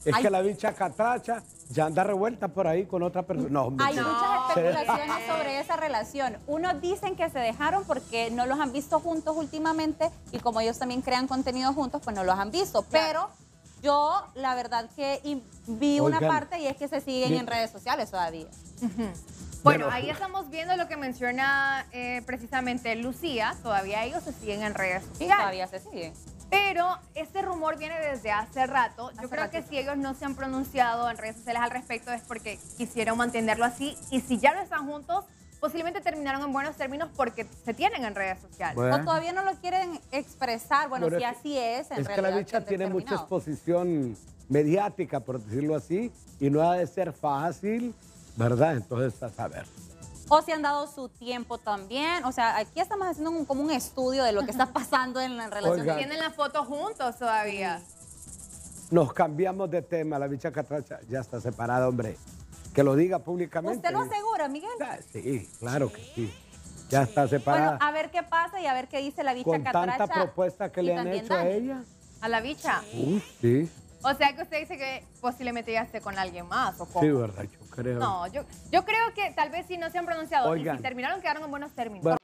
Es que la bicha catracha ya anda revuelta por ahí con otra persona. No, hombre, Hay sí. muchas especulaciones sobre esa relación. Unos dicen que se dejaron porque no los han visto juntos últimamente y como ellos también crean contenido juntos, pues no los han visto. Pero yo, la verdad que vi una Oigan, parte y es que se siguen en redes sociales todavía. Bueno, ahí estamos viendo lo que menciona precisamente Lucía. Todavía ellos se siguen en redes Sí, sociales. todavía se siguen. Pero este rumor viene desde hace rato. Yo creo que si ellos no se han pronunciado en redes sociales al respecto es porque quisieron mantenerlo así. Y si ya no están juntos, posiblemente terminaron en buenos términos porque se tienen en redes sociales. Bueno. O todavía no lo quieren expresar. Bueno, si así es, en Es que realidad. la bicha que tiene mucha terminado. exposición mediática, por decirlo así, y no ha de ser fácil, ¿verdad? Entonces, a saber. O si han dado su tiempo también. O sea, aquí estamos haciendo como un estudio de lo que está pasando en la relación. Oigan. Tienen la foto juntos todavía. Nos cambiamos de tema. La bicha catracha ya está separada, hombre. Que lo diga públicamente. ¿Usted lo asegura, Miguel? Sí, claro que sí. Ya está separada. Bueno, a ver qué pasa y a ver qué dice la bicha Con catracha. tanta propuesta que y le han también hecho a Dani. ella. A la bicha. Sí. O sea que usted dice que posiblemente ya esté con alguien más, ¿o cómo? Sí, verdad, yo creo. No, yo creo que tal vez si no se han pronunciado Oigan. y si terminaron quedaron en buenos términos. Bueno,